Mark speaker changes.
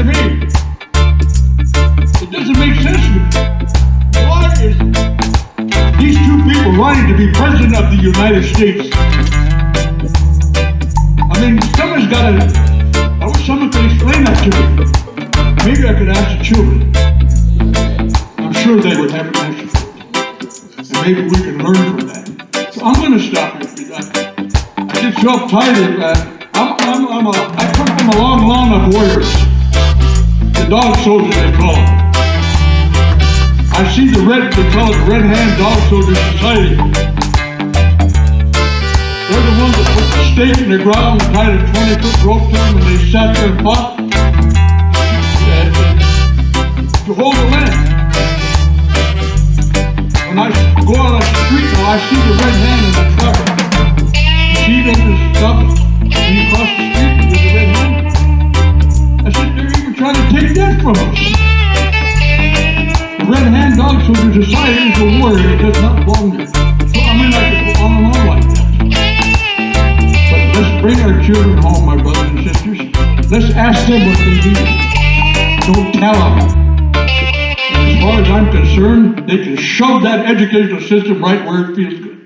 Speaker 1: to me. It doesn't make sense to me. Why is these two people running to be president of the United States? I mean, someone's got to, I wish someone could explain that to me. Maybe I could ask the children. I'm sure they would have an answer. And maybe we can learn from that. So I'm going to stop here. I get so uptight. I come from a long line of warriors. The dog soldiers, they call them. I see they call it the Red Hand Dog Soldier Society. They're the ones that put the stake in the ground and tied a 20-foot rope to them, and they sat there and fought to hold the land. When I go out on the street now, I see the Red Hand in the truck. See them just stop when you cross the street with the Red Hand. I said, they're even trying to take that from us. The Red Hand Dog Soldier Society is a warrior. It does not belong there. So I mean, I could go on and on like that. But let's bring our children home, my brothers and sisters. Let's ask them what they need. Don't tell them. And as far as I'm concerned, they can shove that educational system right where it feels good.